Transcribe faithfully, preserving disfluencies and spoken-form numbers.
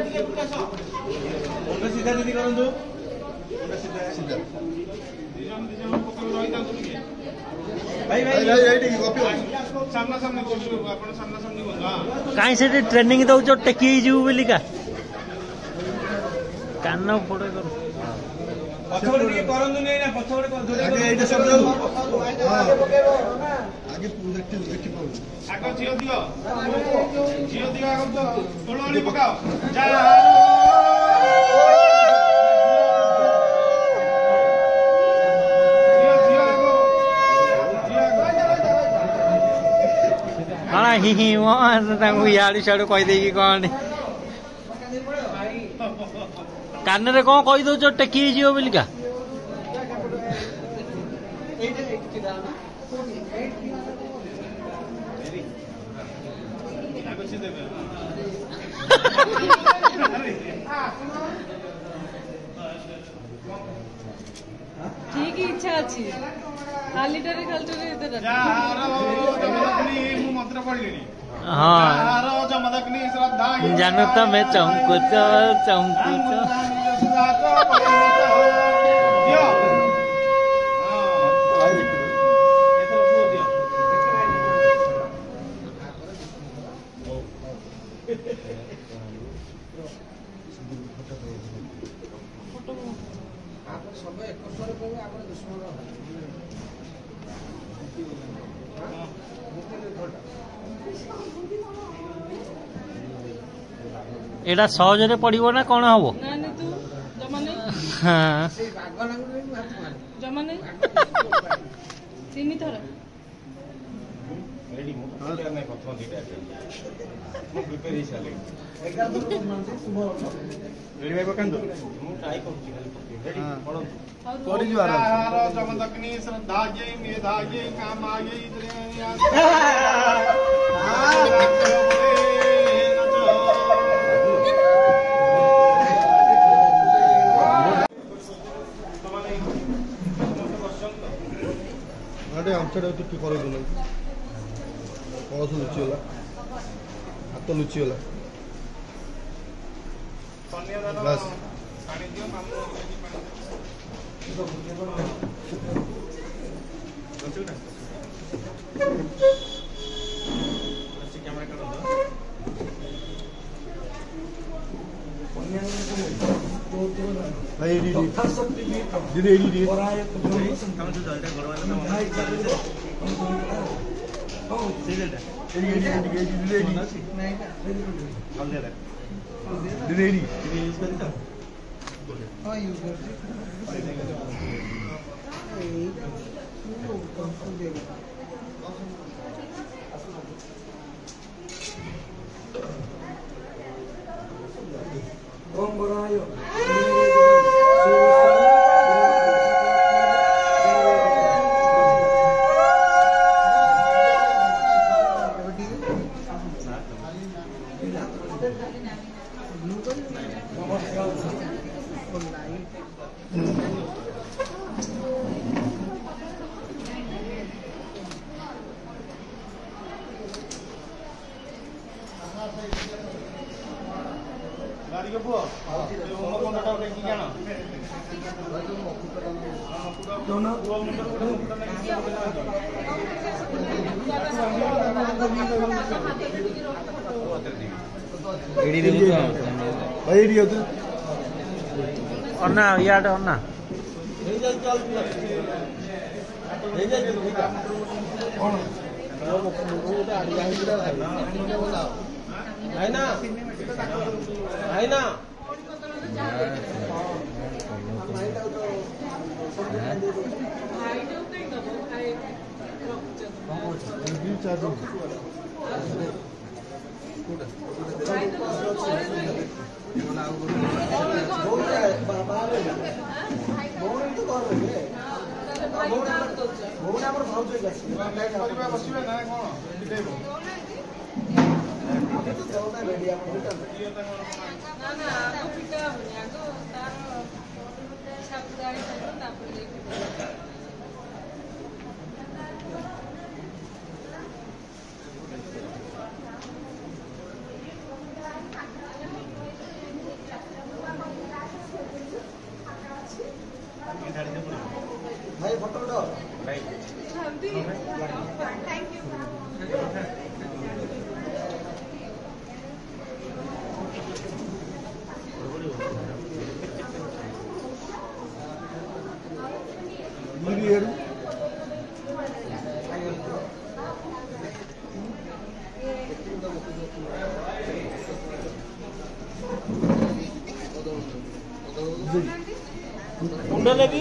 सीधा दीदी करंतु भाई भाई सामना सामने आपण सामना सामने कहीं से ट्रेनिंग दौच टेकी जीव बोलिका कान फोड़े कर पछोड़ के करंतु नहीं ना पछोड़ को आगे एटा सब आगे देखि देखि पाउ आगे जियो दियो जियो दियो आगे तो तोळोली पकाओ जा हाँ ही ही इाड़ू सियाड़ू कहीदे कौन कान रे कौन कही दौच टेकी जीव बोलिका ठीक इच्छा अच्छी खालीटारे खालीटारे मंत्र पढ़ली हाँ जानू तो मैं चौंकुच चौंकुच एटा सहज पड़ो ना कौन हम हाँ तीन थर जमदग्नि श्रद्धायै मेधायै कामायै अंशटा टी कर कलस लुचिगला हाथ लुचिगला बस भाई डी डी डी डी डी हम जो जलटा करवाला ना हां सीधा डी डी डी डी डी नहीं हम दे दे डी डी डी यूज करता हां यूज करते ए वो कौन देगा ओम बनायो गाड़ी के बुआ होम कोनटा देखि जानो दोनो बुआ मुंडा मुंडा नहीं एडी दे भाई एडी होत अन्ना याड अन्ना हे जाई चल हे जाई कोन ओटा आड़ी आई है ना है ना ఉండలేది